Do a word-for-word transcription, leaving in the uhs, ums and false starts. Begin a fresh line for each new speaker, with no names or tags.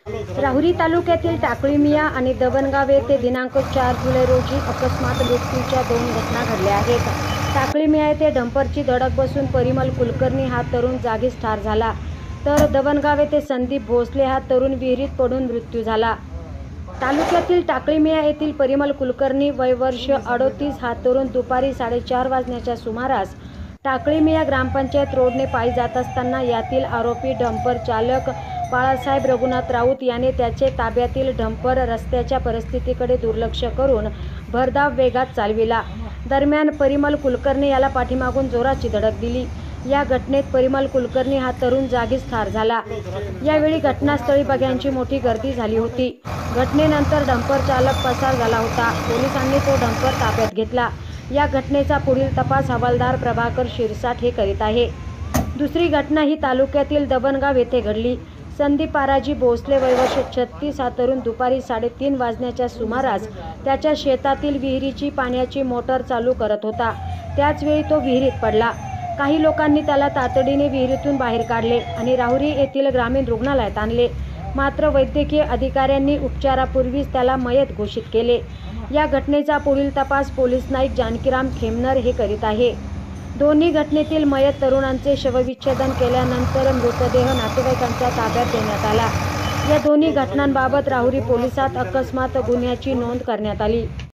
राहुरी तालुक्यातील टाकळीमिया आणि दबनगाव येथे दिनांक चार जुलै रोजी अकस्मात मृत्यूच्या दोन घटना घडल्या आहेत। टाकळीमिया येथे डंपरची धडक बसून परिमल कुलकर्णी हा तरुण जागीच ठार झाला, तर दबनगाव येथे संदीप भोसले हा तरुण विहिरीत पडून मृत्यू झाला। तालुक्यातील टाकळीमिया येथील परिमल कुलकर्णी वय वर्ष अडोतीस हा तरुण दुपारी साडेचार वाजण्याच्या सुमारास टाकळीमिया ग्रामपंचायत रोडने पायी जात असताना यातील आरोपी डंपर चालक बाळासाहेब रघुनाथ राऊत याने त्याचे ताब्यातील डंपर रस्त्याच्या परिस्थितीकडे दुर्लक्ष करून भरधाव वेगात चालविला। दरम्यान परिमल कुलकर्णी याला पाठीमागून जोराची धडक दिली। या घटनेत परिमल कुलकर्णी हा तरुण जागीच ठार झाला। यावेळी घटनास्थळी बघ्यांची मोठी गर्दी झाली होती। घटनेनंतर डंपर चालक पसार झाला होता। पोलिसांनी तो डंपर ताब्यात घेतला। या घटनेचा पुढील तपास हवालदार प्रभाकर शिरसाट हे करीत आहे। दुसरी घटना ही तालुक्यातील दबनगाव येथे घडली। संदीप पाराजी भोसले वय वर्ष छत्तीस हा तरुण दुपारी साडेतीन वाजण्याच्या सुमारास त्याच्या शेतातील विहिरीची पाण्याची मोटर चालू करत होता। त्याचवेळी तो विहिरीत पडला। काही लोकांनी त्याला तातडीने विहिरीतून बाहेर काढले आणि राहुरी येथील ग्रामीण रुग्णालयात आणले, मात्र वैद्यकीय अधिकाऱ्यांनी उपचारापूर्वीच त्याला मयत घोषित केले। या घटनेचा पुढील तपास पोलीस नाईक जानकीराम खेमनर हे करीत आहे। दोन्ही घटनेतील मयत तरुणांचे शवविच्छेदन केल्यानंतर मृतदेह नातेवाईकांच्या ताब्यात देण्यात आला। या दोन्ही घटनांबाबत राहुरी पोलिसात अकस्मात गुन्ह्याची नोंद करण्यात आली।